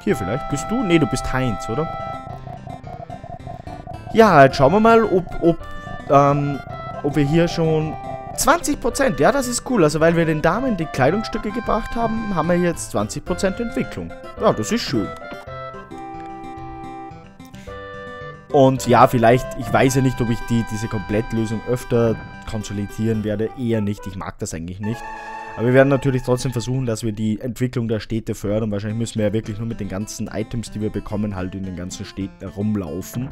Hier vielleicht. Bist du? Nee, du bist Heinz, oder? Ja, jetzt schauen wir mal, ob wir hier schon... 20%, ja, das ist cool. Also, weil wir den Damen die Kleidungsstücke gebracht haben, haben wir jetzt 20% Entwicklung. Ja, das ist schön. Und ja, vielleicht, ich weiß ja nicht, ob ich diese Komplettlösung öfter konsolidieren werde. Eher nicht, ich mag das eigentlich nicht. Aber wir werden natürlich trotzdem versuchen, dass wir die Entwicklung der Städte fördern. Wahrscheinlich müssen wir ja wirklich nur mit den ganzen Items, die wir bekommen, halt in den ganzen Städten herumlaufen.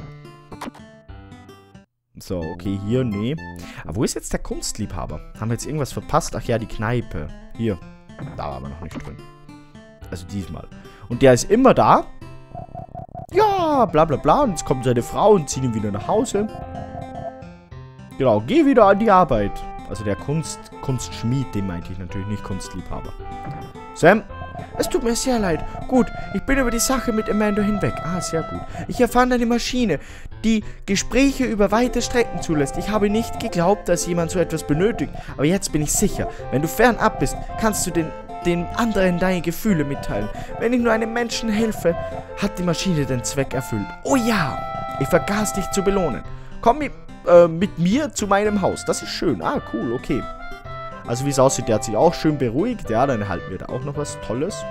So, okay, hier, nee. Aber wo ist jetzt der Kunstliebhaber? Haben wir jetzt irgendwas verpasst? Ach ja, die Kneipe. Hier. Da waren wir noch nicht drin. Also diesmal. Und der ist immer da. Ja, bla bla bla. Und jetzt kommt seine Frau und zieht ihn wieder nach Hause. Genau, geh wieder an die Arbeit. Also der Kunstschmied, den meinte ich natürlich nicht, Kunstliebhaber. Sam? Es tut mir sehr leid. Gut, ich bin über die Sache mit Amanda hinweg. Ah, sehr gut. Ich erfand eine Maschine, die Gespräche über weite Strecken zulässt. Ich habe nicht geglaubt, dass jemand so etwas benötigt. Aber jetzt bin ich sicher. Wenn du fernab bist, kannst du den anderen deine Gefühle mitteilen. Wenn ich nur einem Menschen helfe, hat die Maschine den Zweck erfüllt. Oh ja, ich vergaß dich zu belohnen. Komm mit mir zu meinem Haus. Das ist schön. Ah, cool, okay. Also wie es aussieht, der hat sich auch schön beruhigt. Ja, dann erhalten wir da auch noch was Tolles.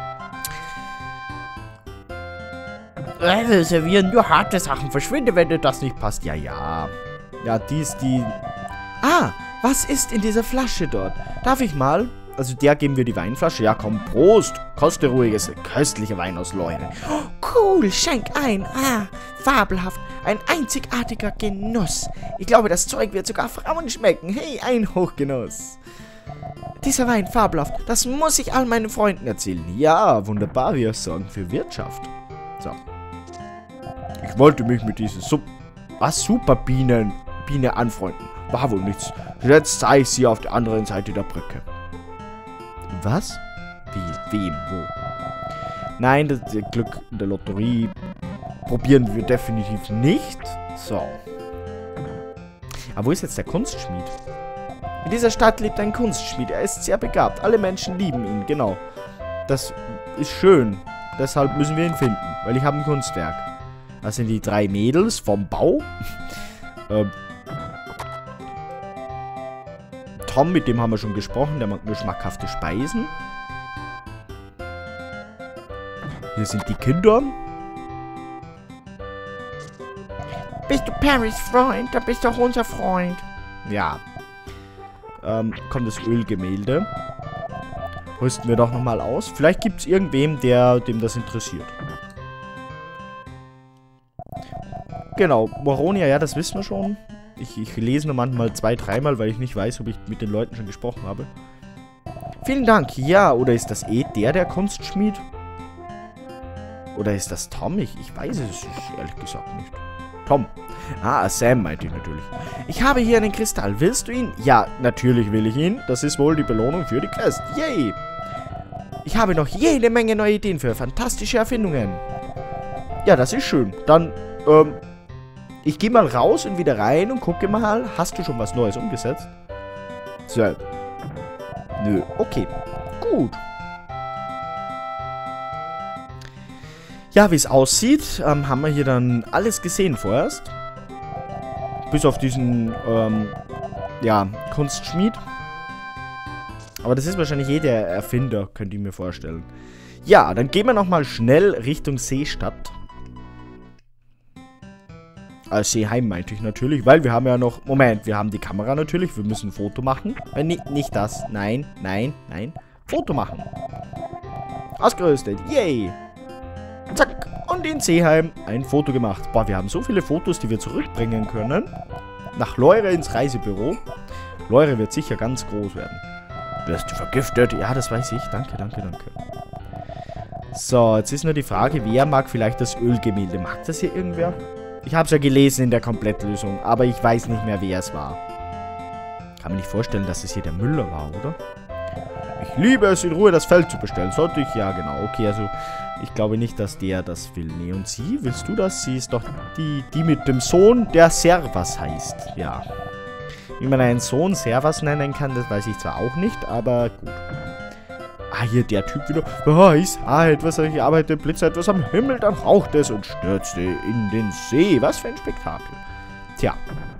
Servieren nur harte Sachen. Verschwinde, wenn dir das nicht passt. Ja, ja. Ja, die ist die... Ah, was ist in dieser Flasche dort? Darf ich mal? Also der geben wir die Weinflasche. Ja, komm, Prost. Koste ruhiges, köstlicher Wein aus Leure. Oh, cool, schenk ein. Ah, fabelhaft. Ein einzigartiger Genuss. Ich glaube, das Zeug wird sogar Frauen schmecken. Hey, ein Hochgenuss. Dieser Wein, fabelhaft. Das muss ich all meinen Freunden erzählen. Ja, wunderbar. Wir sorgen für Wirtschaft. So. Ich wollte mich mit dieser Superbiene anfreunden. War wohl nichts. Jetzt sah ich sie auf der anderen Seite der Brücke. Was? Wie? Wem? Wo? Nein, das Glück in der Lotterie probieren wir definitiv nicht. So. Aber wo ist jetzt der Kunstschmied? In dieser Stadt lebt ein Kunstschmied. Er ist sehr begabt. Alle Menschen lieben ihn. Genau. Das ist schön. Deshalb müssen wir ihn finden. Weil ich habe ein Kunstwerk. Das sind die 3 Mädels vom Bau. Tom, mit dem haben wir schon gesprochen. Der mag nur schmackhafte Speisen. Hier sind die Kinder. Bist du Perrys Freund? Da bist du auch unser Freund. Ja. Kommt das Ölgemälde. Rüsten wir doch nochmal aus. Vielleicht gibt es irgendwem, dem das interessiert. Genau, Moronia, ja, das wissen wir schon. Ich lese nur manchmal 2-3 Mal, weil ich nicht weiß, ob ich mit den Leuten schon gesprochen habe. Vielen Dank. Ja, oder ist das der Kunstschmied? Oder ist das Tom? Ich weiß es ehrlich gesagt nicht. Tom. Ah, Sam meinte ich natürlich. Ich habe hier einen Kristall. Willst du ihn? Ja, natürlich will ich ihn. Das ist wohl die Belohnung für die Quest. Yay! Ich habe noch jede Menge neue Ideen für fantastische Erfindungen. Ja, das ist schön. Dann, ich gehe mal raus und wieder rein und gucke mal. Hast du schon was Neues umgesetzt? So. Nö. Okay. Gut. Ja, wie es aussieht, haben wir hier dann alles gesehen vorerst. Bis auf diesen, ja, Kunstschmied. Aber das ist wahrscheinlich der Erfinder, könnt ihr mir vorstellen. Ja, dann gehen wir nochmal schnell Richtung Seestadt. Seeheim meinte ich natürlich, weil wir haben ja noch... Moment, wir haben die Kamera natürlich, wir müssen ein Foto machen. Nicht das. Nein, nein, nein. Foto machen. Ausgerüstet. Yay. Zack. Und in Seeheim ein Foto gemacht. Boah, wir haben so viele Fotos, die wir zurückbringen können. Nach Leure ins Reisebüro. Leure wird sicher ganz groß werden. Wirst du vergiftet? Ja, das weiß ich. Danke, danke, danke. So, jetzt ist nur die Frage, wer mag vielleicht das Ölgemälde? Mag das hier irgendwer? Ich habe es ja gelesen in der Komplettlösung, aber ich weiß nicht mehr, wer es war. Kann mir nicht vorstellen, dass es hier der Müller war, oder? Ich liebe es, in Ruhe das Feld zu bestellen. Sollte ich? Ja, genau. Okay, also ich glaube nicht, dass der das will. Nee, und sie? Willst du das? Sie ist doch die mit dem Sohn, der Servas heißt. Ja. Wie man einen Sohn Servas nennen kann, das weiß ich zwar auch nicht, aber gut. Ah, hier der Typ wieder. Oh, ich sah etwas, ich arbeite, blitze etwas am Himmel, dann rauchte es und stürzte in den See. Was für ein Spektakel. Tja.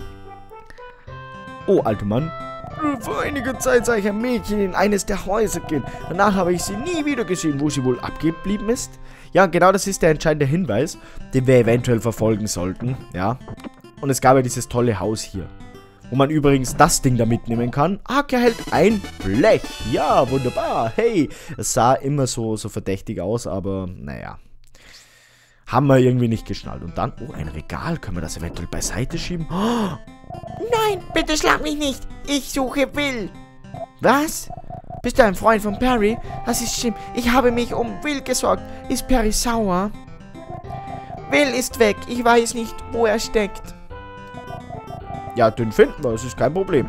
Oh, alter Mann. Vor einiger Zeit sah ich ein Mädchen in eines der Häuser gehen. Danach habe ich sie nie wieder gesehen, wo sie wohl abgeblieben ist. Ja, genau das ist der entscheidende Hinweis, den wir eventuell verfolgen sollten. Ja. Und es gab ja dieses tolle Haus hier, wo man übrigens das Ding da mitnehmen kann. Aka hält ein Blech. Ja, wunderbar. Hey, es sah immer so verdächtig aus, aber naja. Haben wir irgendwie nicht geschnallt. Und dann, oh, ein Regal. Können wir das eventuell beiseite schieben? Oh. Nein, bitte schlag mich nicht. Ich suche Will. Was? Bist du ein Freund von Perry? Das ist schlimm. Ich habe mich um Will gesorgt. Ist Perry sauer? Will ist weg. Ich weiß nicht, wo er steckt. Ja, den finden wir. Das ist kein Problem.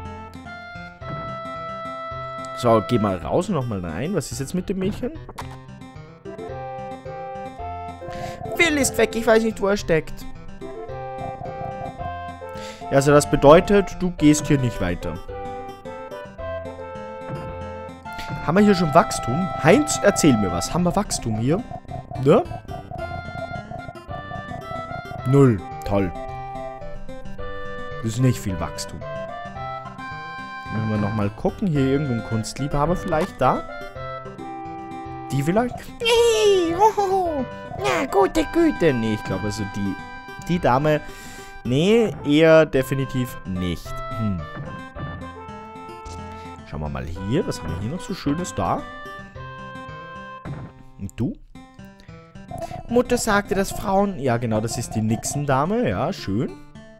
So, geh mal raus und nochmal rein. Was ist jetzt mit dem Mädchen? Will ist weg. Ich weiß nicht, wo er steckt. Ja, also das bedeutet, du gehst hier nicht weiter. Haben wir hier schon Wachstum? Heinz, erzähl mir was. Haben wir Wachstum hier? Ne? 0. Toll. Das ist nicht viel Wachstum. Müssen wir nochmal gucken. Hier irgendwo ein Kunstliebhaber vielleicht da? Die vielleicht? Hey, hohoho. Ja, gute Güte. Nee, ich glaube also die Dame... Nee, eher definitiv nicht. Schauen wir mal hier. Was haben wir hier noch so Schönes da? Und du? Mutter sagte, dass Frauen... Ja, genau, das ist die Nixon-Dame. Ja, schön.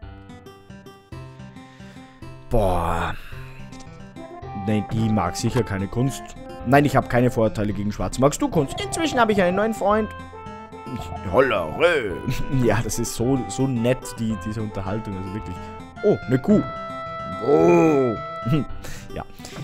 Boah. Nein, die mag sicher keine Kunst. Nein, ich habe keine Vorurteile gegen Schwarz. Magst du Kunst? Inzwischen habe ich einen neuen Freund. Hollere. Ja, das ist so nett, diese Unterhaltung. Also wirklich. Oh, eine Kuh. Oh. Ja.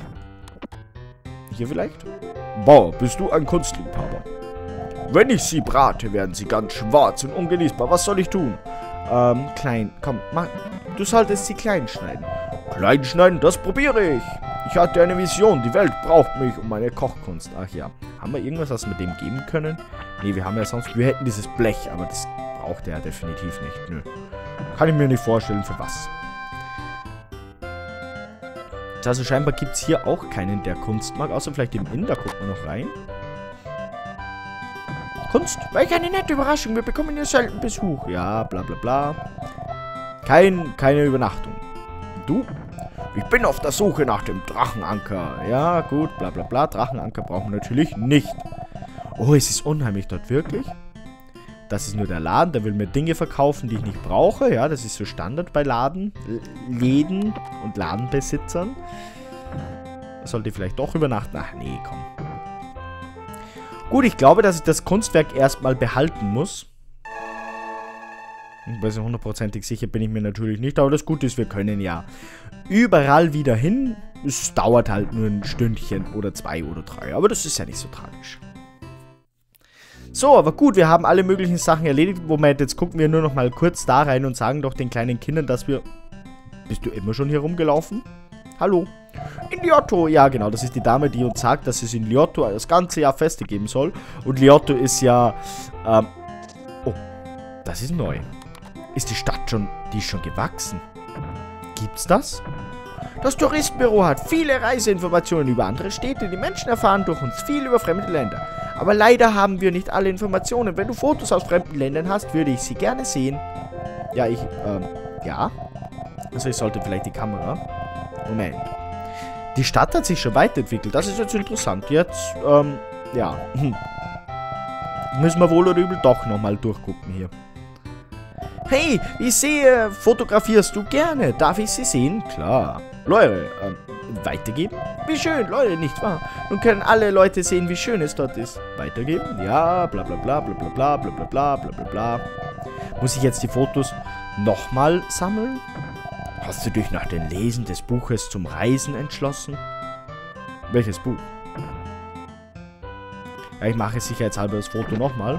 Hier vielleicht? Boah, bist du ein Kunstliebhaber? Wenn ich sie brate, werden sie ganz schwarz und ungenießbar. Was soll ich tun? Klein. Komm, mach. Du solltest sie klein schneiden. Klein schneiden, das probiere ich. Ich hatte eine Vision. Die Welt braucht mich und meine Kochkunst. Ach ja. Haben wir irgendwas, was wir dem geben können? Nee, wir haben ja sonst... Wir hätten dieses Blech, aber das braucht er ja definitiv nicht. Nö. Kann ich mir nicht vorstellen, für was. Also scheinbar gibt es hier auch keinen, der Kunst mag. Außer vielleicht im Inn. Da guckt man noch rein. Kunst? Welch eine nette Überraschung. Wir bekommen hier selten Besuch. Ja, bla bla bla. Keine Übernachtung. Du? Ich bin auf der Suche nach dem Drachenanker. Ja, gut, bla bla bla. Drachenanker brauchen wir natürlich nicht. Oh, es ist unheimlich dort, wirklich. Das ist nur der Laden, der will mir Dinge verkaufen, die ich nicht brauche. Ja, das ist so Standard bei Läden und Ladenbesitzern. Sollte ich vielleicht doch übernachten? Ach nee, komm. Gut, ich glaube, dass ich das Kunstwerk erstmal behalten muss. Weil so hundertprozentig sicher bin ich mir natürlich nicht. Aber das Gute ist, wir können ja überall wieder hin. Es dauert halt nur ein Stündchen oder 2 oder 3. Aber das ist ja nicht so tragisch. So, aber gut, wir haben alle möglichen Sachen erledigt. Moment, jetzt gucken wir nur noch mal kurz da rein und sagen doch den kleinen Kindern, dass wir... Bist du immer schon hier rumgelaufen? Hallo? In Liotto. Ja, genau, das ist die Dame, die uns sagt, dass es in Liotto das ganze Jahr Feste geben soll. Und Liotto ist ja... Oh, das ist neu. Ist die Stadt schon... Die ist schon gewachsen. Gibt's das? Das Touristenbüro hat viele Reiseinformationen über andere Städte. Die Menschen erfahren durch uns viel über fremde Länder. Aber leider haben wir nicht alle Informationen. Wenn du Fotos aus fremden Ländern hast, würde ich sie gerne sehen. Ja, ja. Also ich sollte vielleicht die Kamera... Moment. Die Stadt hat sich schon weiterentwickelt. Das ist jetzt interessant. Jetzt, ja. Müssen wir wohl oder übel doch nochmal durchgucken hier. Hey, ich sehe, fotografierst du gerne. Darf ich sie sehen? Klar. Leute, weitergeben? Wie schön, Leute, nicht wahr? Nun können alle Leute sehen, wie schön es dort ist. Weitergeben? Ja, bla bla bla bla bla bla bla bla bla bla bla bla. Muss ich jetzt die Fotos nochmal sammeln? Hast du dich nach dem Lesen des Buches zum Reisen entschlossen? Welches Buch? Ja, ich mache sicherheitshalber das Foto nochmal.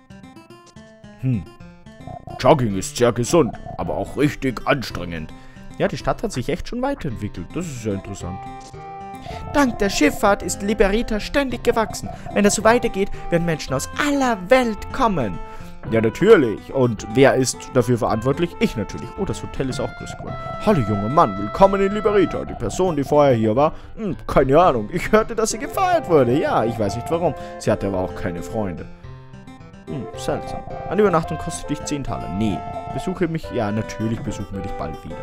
Jogging ist sehr gesund, aber auch richtig anstrengend. Ja, die Stadt hat sich echt schon weiterentwickelt. Das ist ja interessant. Dank der Schifffahrt ist Liberita ständig gewachsen. Wenn das so weitergeht, werden Menschen aus aller Welt kommen. Ja, natürlich. Und wer ist dafür verantwortlich? Ich natürlich. Oh, das Hotel ist auch größer geworden. Hallo, junger Mann. Willkommen in Liberita. Die Person, die vorher hier war, keine Ahnung. Ich hörte, dass sie gefeiert wurde. Ja, ich weiß nicht warum. Sie hatte aber auch keine Freunde. Seltsam. Eine Übernachtung kostet dich 10 Taler. Nee. Besuche mich. Ja, natürlich besuchen wir dich bald wieder.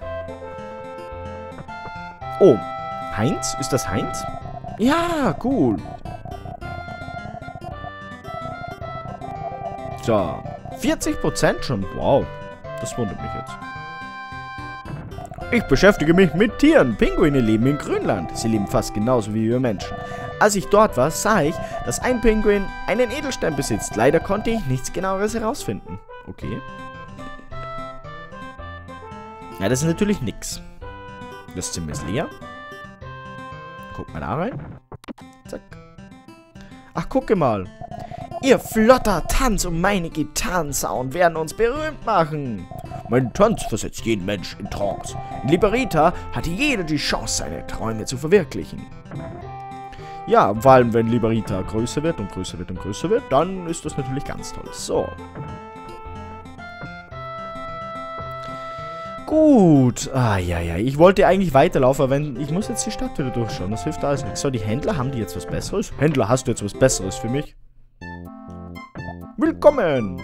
Oh. Heinz? Ist das Heinz? Ja, cool. So. 40% schon. Wow. Das wundert mich jetzt. Ich beschäftige mich mit Tieren. Pinguine leben in Grönland. Sie leben fast genauso wie wir Menschen. Als ich dort war, sah ich, dass ein Pinguin einen Edelstein besitzt. Leider konnte ich nichts Genaueres herausfinden. Okay. Ja, das ist natürlich nix. Das Zimmer ist leer. Guck mal da rein. Zack. Ach, gucke mal. Ihr flotter Tanz und meine Gitarrensound werden uns berühmt machen. Mein Tanz versetzt jeden Mensch in Trance. In Liberita hat jeder die Chance, seine Träume zu verwirklichen. Ja, vor allem wenn Liberita größer wird und größer wird und größer wird, dann ist das natürlich ganz toll. So. Gut. Ah, ja. Ich wollte eigentlich weiterlaufen, aber ich muss jetzt die Stadt wieder durchschauen. Das hilft alles nichts. So, die Händler, haben die jetzt was Besseres? Händler, hast du jetzt was Besseres für mich? Willkommen!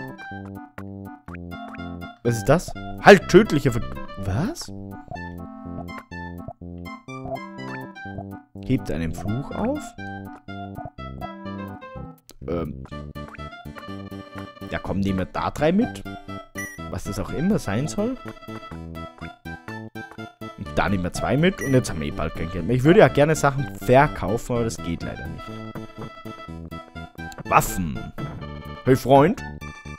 Was ist das? Halt, tödliche Was? Hebt einen Fluch auf? Ja, komm, nehmen wir da 3 mit. Was das auch immer sein soll. Und da nehmen wir 2 mit. Und jetzt haben wir eh bald kein Geld mehr. Ich würde ja gerne Sachen verkaufen, aber das geht leider nicht. Waffen. Hey, Freund. 3,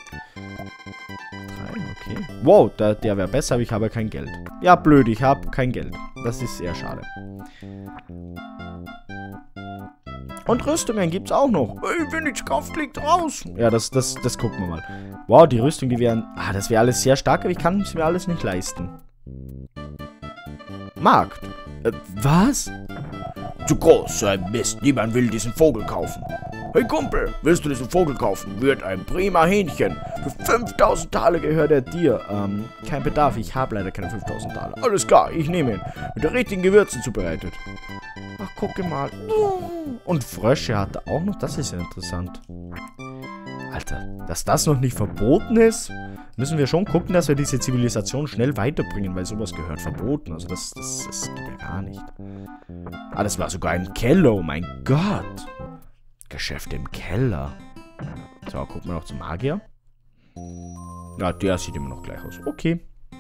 okay. Wow, der wäre besser, aber ich habe kein Geld. Ja, blöd, ich habe kein Geld. Das ist sehr schade. Und Rüstungen gibt's auch noch. Hey, wenn nichts kauft, liegt raus. Ja, das gucken wir mal. Wow, die Rüstung, die wären... Ah, das wäre alles sehr stark, aber ich kann es mir alles nicht leisten. Markt. Was? Zu groß, so ein Mist. Niemand will diesen Vogel kaufen. Hey Kumpel, willst du diesen Vogel kaufen? Wird ein prima Hähnchen. Für 5000 Taler gehört er dir. Kein Bedarf, ich habe leider keine 5000 Taler. Alles klar, ich nehme ihn. Mit der richtigen Gewürzen zubereitet. Ach, gucke mal. Und Frösche hat er auch noch, das ist ja interessant. Alter, dass das noch nicht verboten ist, müssen wir schon gucken, dass wir diese Zivilisation schnell weiterbringen, weil sowas gehört verboten. Also das geht ja gar nicht. Ah, das war sogar ein Keller, oh mein Gott. Geschäfte im Keller. So, gucken wir noch zum Magier. Ja, der sieht immer noch gleich aus. Okay.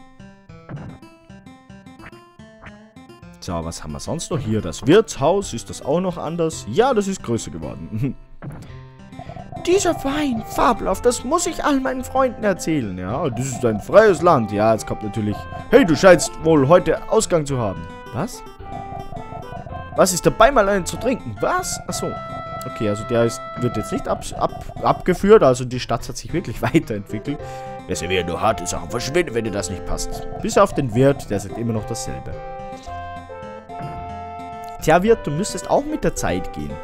So, was haben wir sonst noch hier? Das Wirtshaus, ist das auch noch anders? Ja, das ist größer geworden. Dieser Wein, fabelhaft, das muss ich all meinen Freunden erzählen. Ja, das ist ein freies Land. Ja, jetzt kommt natürlich... Hey, du scheinst wohl heute Ausgang zu haben. Was? Was ist dabei, mal einen zu trinken? Was? Achso. Okay, also der wird jetzt nicht abgeführt. Also die Stadt hat sich wirklich weiterentwickelt. Wer serviert nur harte Sachen verschwindet, wenn dir das nicht passt. Bis auf den Wirt, der sagt immer noch dasselbe. Tja, Wirt, du müsstest auch mit der Zeit gehen.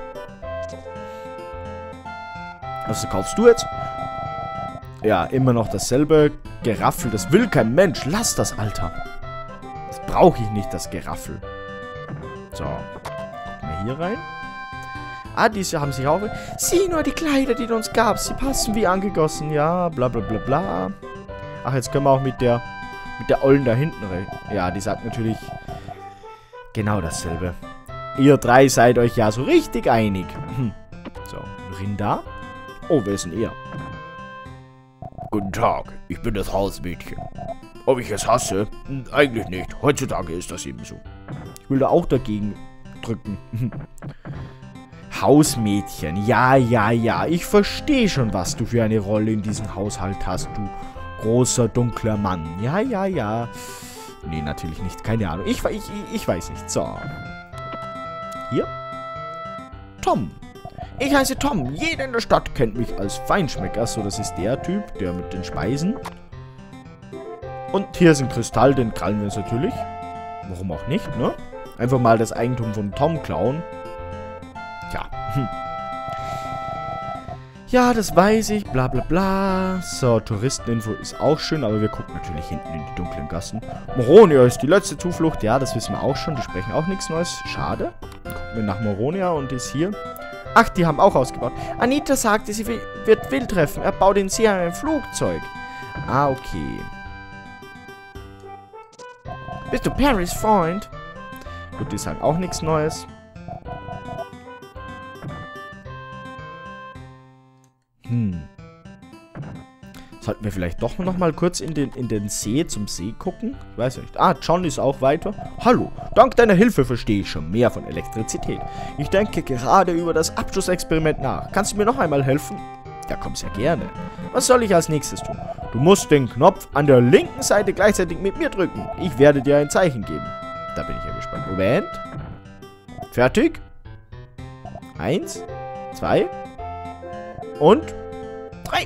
Was kaufst du jetzt? Ja, immer noch dasselbe. Geraffel, das will kein Mensch. Lass das, Alter. Das brauche ich nicht, das Geraffel. So. Gucken wir hier rein. Ah, diese haben sich auch... Sieh nur die Kleider, die du uns gabst. Sie passen wie angegossen. Ja, bla bla bla bla. Ach, jetzt können wir auch mit der Ollen da hinten rein. Ja, die sagt natürlich genau dasselbe. Ihr 3 seid euch ja so richtig einig. So, Rinda. Oh, wer ist denn er? Guten Tag, ich bin das Hausmädchen. Ob ich es hasse? Eigentlich nicht. Heutzutage ist das eben so. Ich will da auch dagegen drücken. Hausmädchen. Ja. Ich verstehe schon, was du für eine Rolle in diesem Haushalt hast, du großer, dunkler Mann. Ja. Nee, natürlich nicht. Keine Ahnung. Ich weiß nicht. So. Hier. Tom. Ich heiße Tom. Jeder in der Stadt kennt mich als Feinschmecker. So, das ist der Typ, der mit den Speisen. Und hier ist ein Kristall, den krallen wir uns natürlich. Warum auch nicht, ne? Einfach mal das Eigentum von Tom klauen. Tja. Ja, das weiß ich. Bla bla bla. So, Touristeninfo ist auch schön, aber wir gucken natürlich hinten in die dunklen Gassen. Moronia ist die letzte Zuflucht. Ja, das wissen wir auch schon. Die sprechen auch nichts Neues. Schade. Dann gucken wir nach Moronia und ist hier. Ach, die haben auch ausgebaut. Anita sagte, sie wird Will treffen. Er baut in sie ein Flugzeug. Ah, okay. Bist du Perrys Freund? Gut, die sagen auch nichts Neues. Sollten wir vielleicht doch noch mal kurz in den See, zum See gucken? Ich weiß nicht. Ah, John ist auch weiter. Hallo, dank deiner Hilfe verstehe ich schon mehr von Elektrizität. Ich denke gerade über das Abschlussexperiment nach. Kannst du mir noch einmal helfen? Ja, komm, sehr gerne. Was soll ich als nächstes tun? Du musst den Knopf an der linken Seite gleichzeitig mit mir drücken. Ich werde dir ein Zeichen geben. Da bin ich ja gespannt. Moment. Fertig. 1, 2 und 3.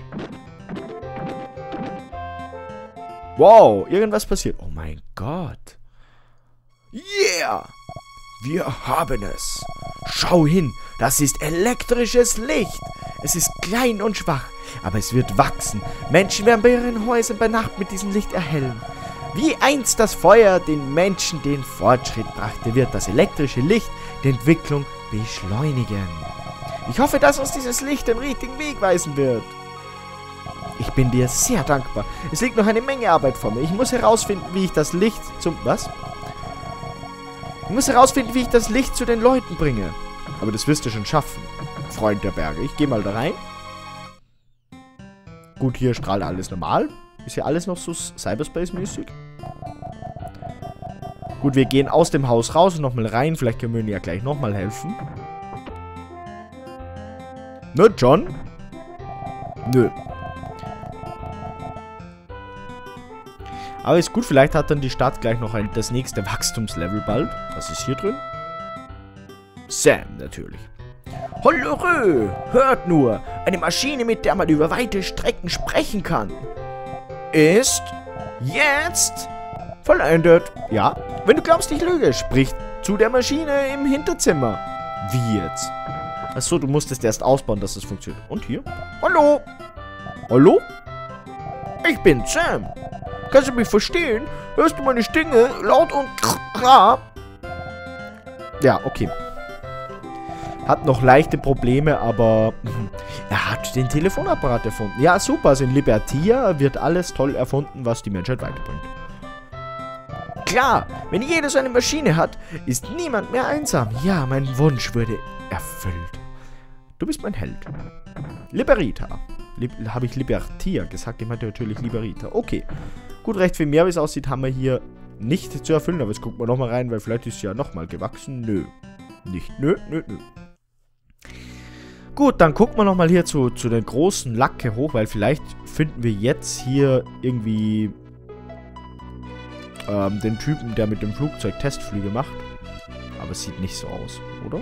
Wow, irgendwas passiert. Oh mein Gott. Yeah! Wir haben es. Schau hin, das ist elektrisches Licht. Es ist klein und schwach, aber es wird wachsen. Menschen werden bei ihren Häusern bei Nacht mit diesem Licht erhellen. Wie einst das Feuer den Menschen den Fortschritt brachte, wird das elektrische Licht die Entwicklung beschleunigen. Ich hoffe, dass uns dieses Licht den richtigen Weg weisen wird. Ich bin dir sehr dankbar. Es liegt noch eine Menge Arbeit vor mir. Ich muss herausfinden, wie ich das Licht zum... Was? Ich muss herausfinden, wie ich das Licht zu den Leuten bringe. Aber das wirst du schon schaffen, Freund der Berge. Ich gehe mal da rein. Gut, hier strahlt alles normal. Ist hier alles noch so Cyberspace-mäßig? Gut, wir gehen aus dem Haus raus und nochmal rein. Vielleicht können wir ihnen ja gleich nochmal helfen. Ne, John? Nö. Aber ist gut, vielleicht hat dann die Stadt gleich noch das nächste Wachstumslevel bald. Was ist hier drin? Sam, natürlich. Hollorö! Hört nur! Eine Maschine, mit der man über weite Strecken sprechen kann. Ist jetzt vollendet. Ja, wenn du glaubst, ich lüge, sprich zu der Maschine im Hinterzimmer. Wie jetzt? Achso, du musstest erst ausbauen, dass das funktioniert. Und hier? Hallo? Hallo? Ich bin Sam. Kannst du mich verstehen? Hörst du meine Stimme laut und klar? Ja, okay. Hat noch leichte Probleme, aber er hat den Telefonapparat erfunden. Ja, super. Also in Libertia wird alles toll erfunden, was die Menschheit weiterbringt. Klar, wenn jeder so eine Maschine hat, ist niemand mehr einsam. Ja, mein Wunsch würde erfüllt. Du bist mein Held. Liberita. Habe ich Libertia gesagt? Ich meinte natürlich Liberita. Okay. Gut, recht viel mehr, wie es aussieht, haben wir hier nicht zu erfüllen. Aber jetzt gucken wir nochmal rein, weil vielleicht ist ja nochmal gewachsen. Nö. Nicht. Nö. Gut, dann gucken wir nochmal hier zu der großen Lacke hoch, weil vielleicht finden wir jetzt hier irgendwie den Typen, der mit dem Flugzeug Testflüge macht. Aber es sieht nicht so aus, oder?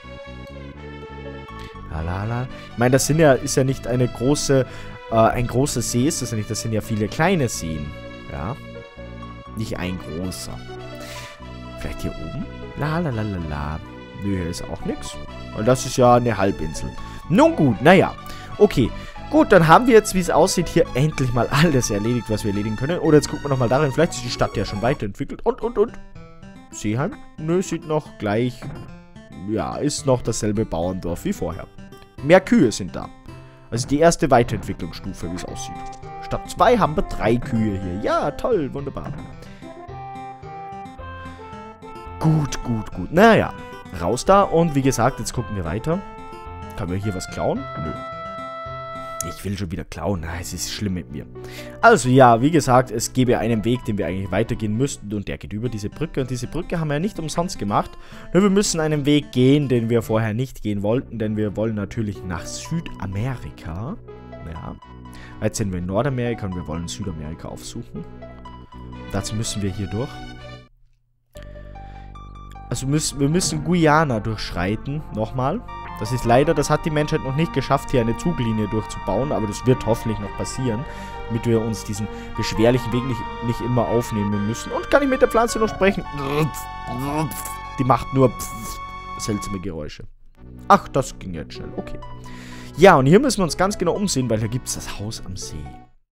Lalala. Ich meine, das ist ja nicht ein großer See, ist das ja nicht. Das sind ja viele kleine Seen. Ja. Nicht ein großer. Vielleicht hier oben? Lalalala. Nö, hier ist auch nichts. Und das ist ja eine Halbinsel. Nun gut, naja. Okay. Gut, dann haben wir jetzt, wie es aussieht, hier endlich mal alles erledigt, was wir erledigen können. Oder jetzt gucken wir nochmal darin. Vielleicht ist die Stadt ja schon weiterentwickelt. Und. Seeheim? Nö, sieht noch gleich... Ja, ist noch dasselbe Bauerndorf wie vorher. Mehr Kühe sind da. Also die erste Weiterentwicklungsstufe, wie es aussieht. Statt 2 haben wir 3 Kühe hier. Ja, toll, wunderbar. Gut. Naja, raus da. Und wie gesagt, jetzt gucken wir weiter. Können wir hier was klauen? Nö. Ich will schon wieder klauen. Es ist schlimm mit mir. Also ja, wie gesagt, es gäbe einen Weg, den wir eigentlich weitergehen müssten. Und der geht über diese Brücke. Und diese Brücke haben wir ja nicht umsonst gemacht. Nur wir müssen einen Weg gehen, den wir vorher nicht gehen wollten. Denn wir wollen natürlich nach Südamerika. Ja. Jetzt sind wir in Nordamerika und wir wollen Südamerika aufsuchen. Dazu müssen wir hier durch. Also wir müssen Guyana durchschreiten. Nochmal. Das ist leider, das hat die Menschheit noch nicht geschafft, hier eine Zuglinie durchzubauen, aber das wird hoffentlich noch passieren, damit wir uns diesen beschwerlichen Weg nicht immer aufnehmen müssen. Und kann ich mit der Pflanze noch sprechen? Die macht nur seltsame Geräusche. Ach, das ging jetzt schnell. Okay. Ja, und hier müssen wir uns ganz genau umsehen, weil da gibt es das Haus am See.